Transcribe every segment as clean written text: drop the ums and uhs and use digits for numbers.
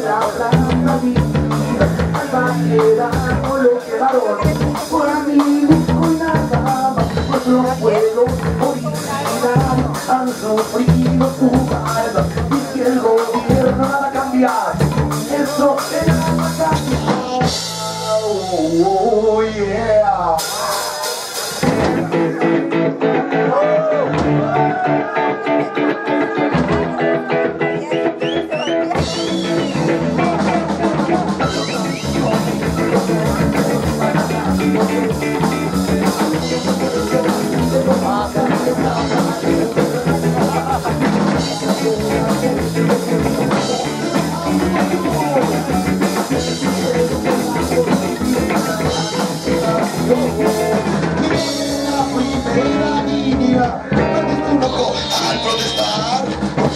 la plata vida, al vaquera con lo que varón, por amigos con nada más, nuestro pueblo original han sufrido su alma, y si el gobierno va a cambiar, eso será cambiar. Oh, yeah. Primera línea, perdiste un ojo al protestar.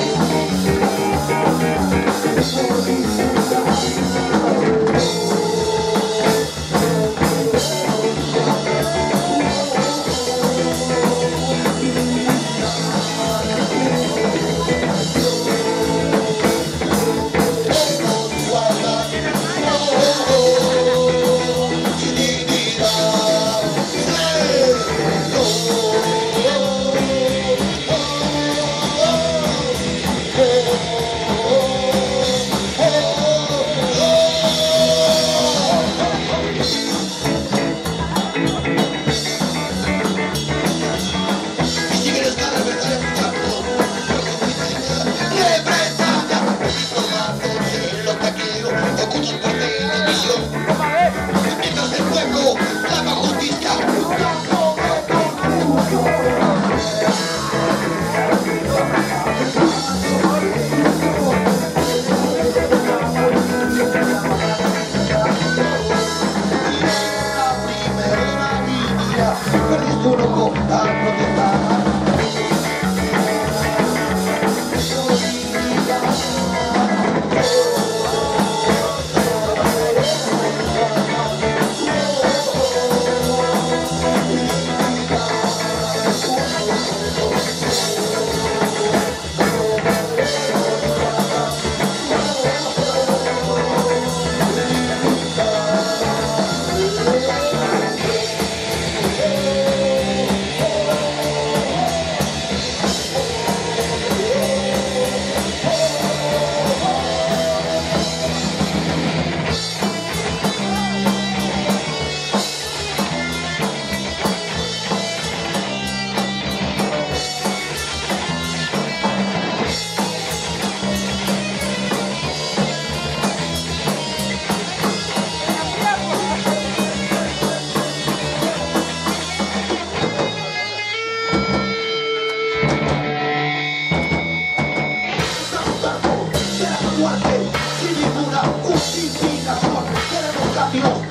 Perdiste un ojo al protestar. Sin ninguna justificación, queremos cambios.